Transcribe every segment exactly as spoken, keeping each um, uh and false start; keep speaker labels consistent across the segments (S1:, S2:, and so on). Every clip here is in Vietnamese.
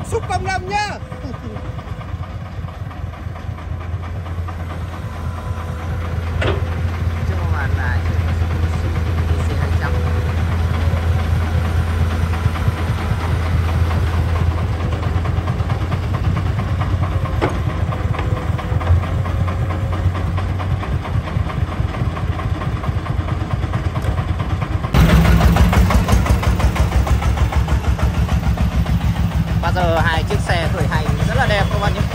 S1: xúc công lâm nhá.
S2: Bây giờ hai chiếc xe khởi hành rất là đẹp các bạn nhé.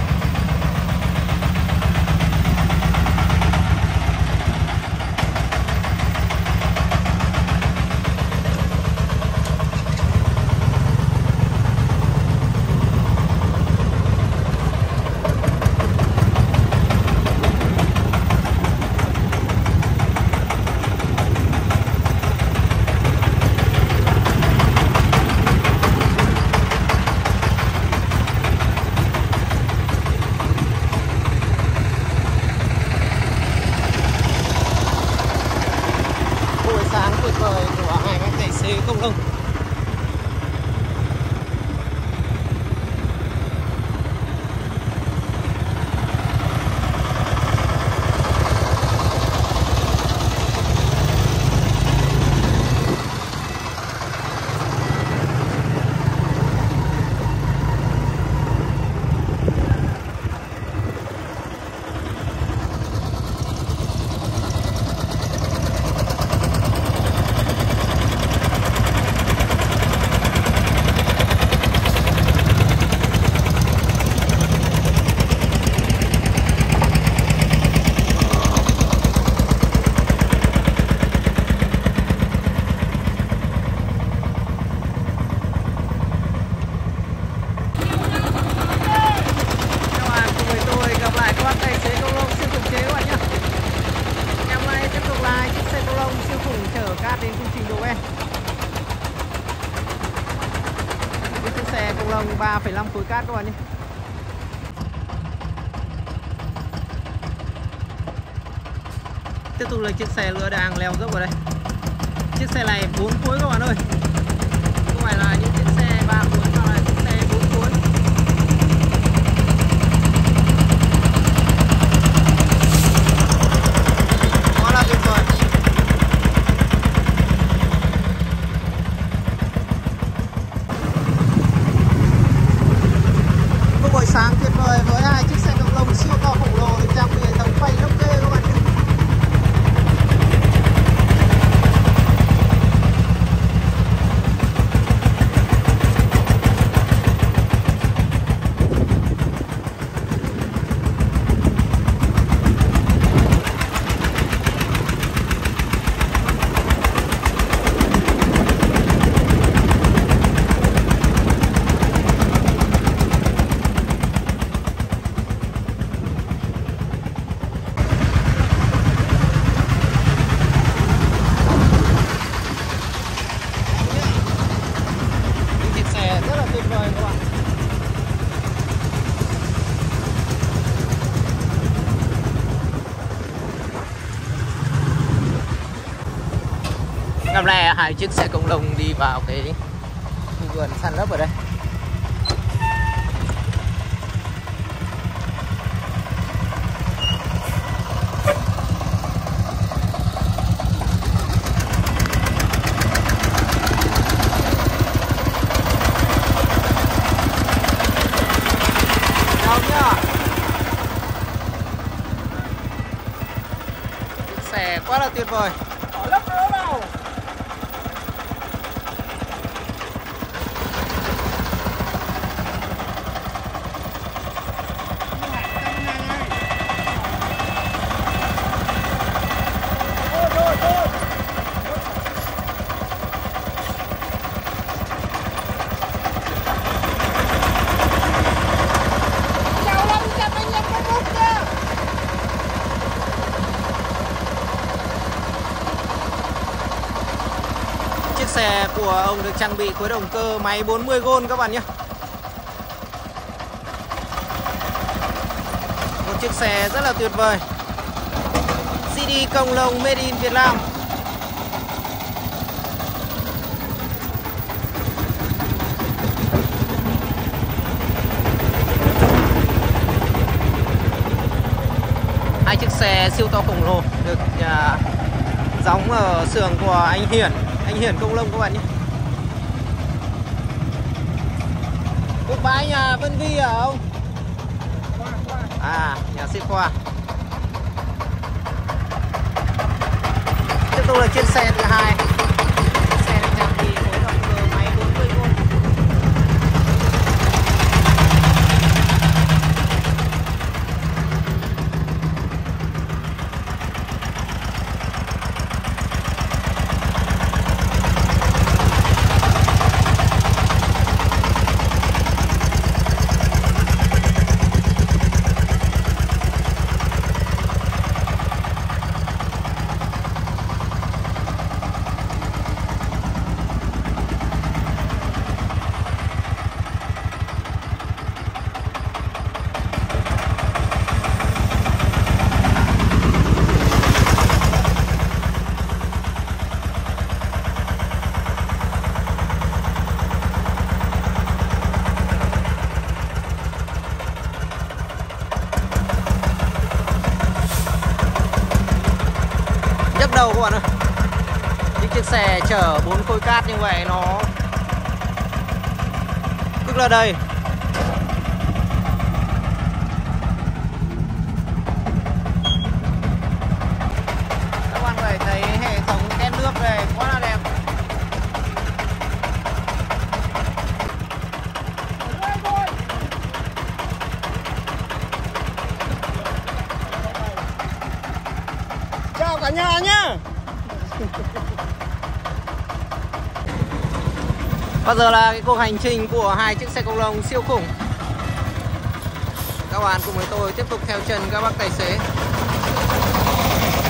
S2: Tuyệt vời của hai các tài xế công nông. Đến công trình Độ En. Chiếc xe công nông ba phẩy năm khối cát các bạn nhé. Tiếp tục là chiếc xe nữa đang leo dốc vào đây. Chiếc xe này bốn khối các bạn ơi. Không phải là những chiếc xe ba khối mà là chiếc xe bốn khối. Quá là tuyệt vời. Buổi sáng tuyệt vời với hai chiếc xe công nông siêu to khổng lồ được trang bị hệ thống phanh ốc kê các bạn nhé. Năm nay hai chiếc xe công nông đi vào cái vườn san lấp ở đây. Chiếc xe quá là tuyệt vời. Chiếc xe của ông được trang bị khối động cơ máy bốn mươi gôn các bạn nhé. Một chiếc xe rất là tuyệt vời. xê đê công nông Made in Việt Nam. xe siêu to khổng lồ được uh, đóng ở xưởng của anh Hiển, anh Hiển Công Lông các bạn nhé. Được bãi nhà Vân Vi ở không? À, nhà xếp Khoa. Tiếp tục là trên xe thứ hai. Xe được trang bị khối động cơ máy bốn mươi vôn. Đầu các bạn ơi, những chiếc xe chở bốn khối cát như vậy nó cực là đầy. Các bạn phải thấy hệ thống ken nước này quá là đẹp. Chào cả nhà nhá. Bây giờ là cái cuộc hành trình của hai chiếc xe công lông siêu khủng. Các bạn cùng với tôi tiếp tục theo chân các bác tài xế.